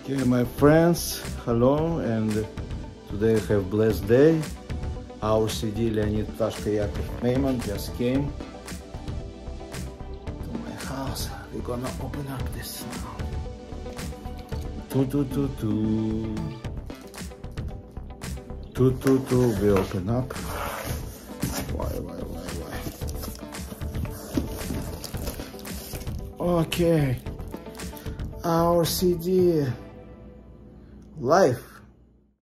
Okay, my friends, hello, and today I have blessed day. Our CD Leonid Ptashka Yaacov Mayman just came to my house. We're gonna open up this now. We open up. Why? Okay, our CD Life